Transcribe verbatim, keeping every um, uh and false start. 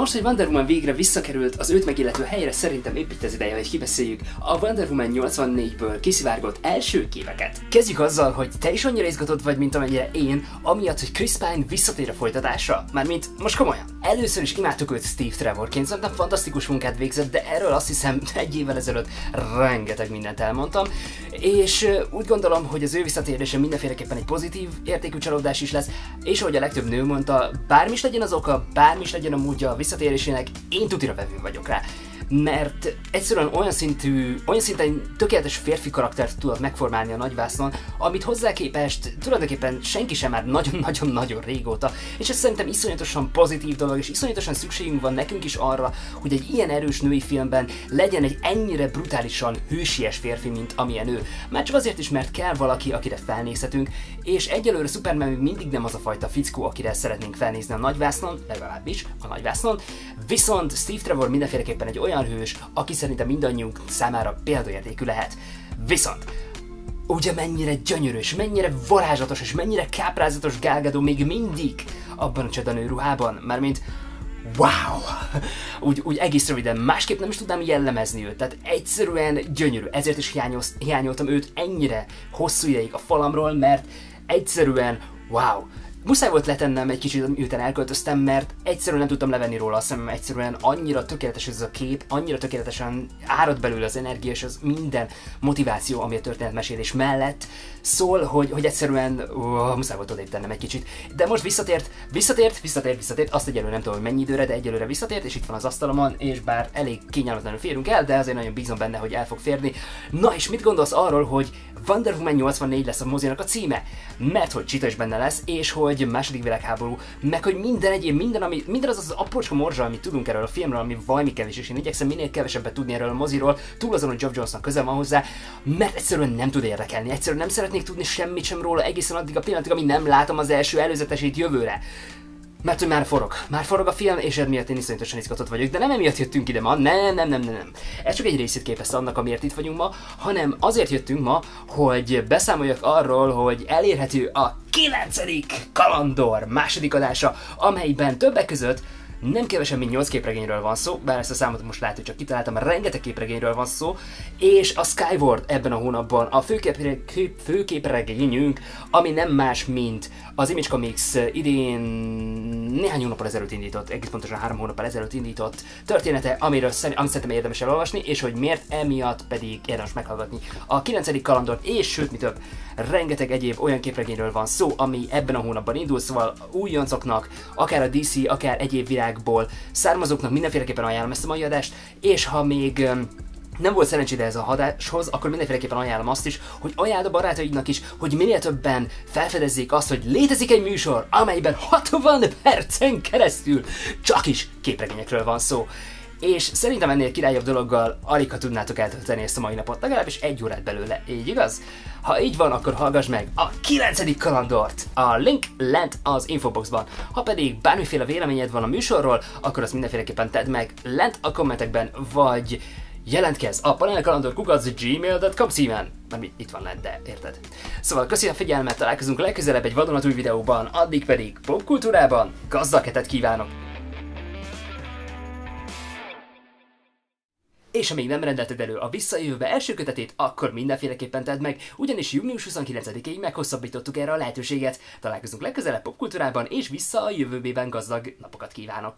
Most, hogy Wonder Woman végre visszakerült az őt megillető helyre, szerintem épp itt az ideje, hogy kibeszéljük a Wonder Woman nyolcvannégyből kiszivárgott első képeket. Kezdjük azzal, hogy te is annyira izgatott vagy, mint amennyire én, amiatt, hogy Chris Pine visszatér a folytatásra. Mármint most komolyan. Először is imádtuk őt Steve Trevorként, szerintem fantasztikus munkát végzett, de erről azt hiszem egy évvel ezelőtt rengeteg mindent elmondtam, és úgy gondolom, hogy az ő visszatérése mindenféleképpen egy pozitív értékű csalódás is lesz, és ahogy a legtöbb nő mondta, bármi is legyen az oka, bármi is legyen a módja a visszatérésének, én tutira vevő vagyok rá. Mert egyszerűen olyan szintű, olyan szinten tökéletes férfi karaktert tudott megformálni a nagyvásznon, amit hozzá képest tulajdonképpen senki sem már nagyon-nagyon-nagyon régóta, és ez szerintem iszonyatosan pozitív dolog, és iszonyatosan szükségünk van nekünk is arra, hogy egy ilyen erős női filmben legyen egy ennyire brutálisan hősies férfi, mint amilyen ő. Már csak azért is, mert kell valaki, akire felnézhetünk, és egyelőre Superman még mindig nem az a fajta fickó, akire szeretnénk felnézni a nagyvásznon, legalábbis a nagyvásznon, viszont Steve Trevor mindenféleképpen egy olyan hős, aki szerintem mindannyiunk számára példaértékű lehet. Viszont ugye mennyire gyönyörűs, mennyire varázslatos és mennyire káprázatos Gal Gadot még mindig abban a csodanő ruhában, mármint wow! Úgy, úgy egész röviden, másképp nem is tudnám jellemezni őt, tehát egyszerűen gyönyörű, ezért is hiányoz, hiányoltam őt ennyire hosszú ideig a falamról, mert egyszerűen wow! Muszáj volt letennem egy kicsit, miután elköltöztem, mert egyszerűen nem tudtam levenni róla a szemem, egyszerűen annyira tökéletes ez a kép, annyira tökéletesen árad belőle az energia és az minden motiváció, ami a történetmesélés mellett szól, hogy, hogy egyszerűen uh, muszáj volt odébb tennem egy kicsit. De most visszatért, visszatért, visszatért, visszatért, azt egyelőre nem tudom, hogy mennyi időre, de egyelőre visszatért, és itt van az asztalomon, és bár elég kényelmetlenül férünk el, de azért nagyon bízom benne, hogy el fog férni. Na és mit gondolsz arról, hogy Wonder Woman nyolcvannégy lesz a mozinak a címe? Mert hogy Cheetah is benne lesz, és hogy második világháború, meg hogy minden egyéb, minden, ami, minden az az aprócska morzsa, amit tudunk erről a filmről, ami valami kevés, és én igyekszem minél kevesebbet tudni erről a moziról, túl azon, hogy Geoff Johnsnak köze van hozzá, mert egyszerűen nem tud érdekelni, egyszerűen nem szeretnék tudni semmit sem róla egészen addig a pillanatig, amíg nem látom az első előzetesét jövőre. Mert hogy már forog, már forog a film, és emiatt én iszonyatosan izgatott vagyok, de nem emiatt jöttünk ide ma, nem, nem, nem, nem, nem. Ez csak egy részét képezte annak, amiért itt vagyunk ma, hanem azért jöttünk ma, hogy beszámoljak arról, hogy elérhető a kilencedik kalandor második adása, amelyben többek között nem kevesebb, mint nyolc képregényről van szó, bár ezt a számot most lehet, hogy csak kitaláltam, rengeteg képregényről van szó, és a Skyward ebben a hónapban a főképre, kép, főképregényünk, ami nem más, mint az Image Comics idén néhány hónappal ezelőtt indított, egész pontosan három hónappal ezelőtt indított története, amiről amit szerintem érdemes elolvasni, és hogy miért emiatt pedig érdemes meghallgatni a kilencedik kalandort, és sőt, mi több, rengeteg egyéb olyan képregényről van szó, ami ebben a hónapban indul, szóval újoncoknak, akár a dé cé, akár egyéb világból származóknak mindenféleképpen ajánlom ezt a mai adást, és ha még nem volt szerencséd ez a adáshoz, akkor mindenféleképpen ajánlom azt is, hogy ajánld a barátaidnak is, hogy minél többen felfedezzék azt, hogy létezik egy műsor, amelyben hatvan percen keresztül csak is képregényekről van szó. És szerintem ennél királyabb dologgal alig ha tudnátok eltölteni ezt a mai napot, legalábbis egy órát belőle, így igaz? Ha így van, akkor hallgass meg a kilencedik kalandort! A link lent az infoboxban. Ha pedig bármiféle véleményed van a műsorról, akkor azt mindenféleképpen tedd meg lent a kommentekben, vagy jelentkezz a panelkalandor kukac gmail dot com címen. Nem, itt van lent, de érted. Szóval köszönöm a figyelmet, találkozunk legközelebb egy vadonatúj videóban, addig pedig popkultúrában gazdag hetet kívánok! És ha még nem rendelted elő a Visszajövőbe első kötetét, akkor mindenféleképpen tedd meg, ugyanis június huszonkilencedikéig meghosszabbítottuk erre a lehetőséget. Találkozunk legközelebb popkultúrában, és vissza a jövőbében gazdag napokat kívánok!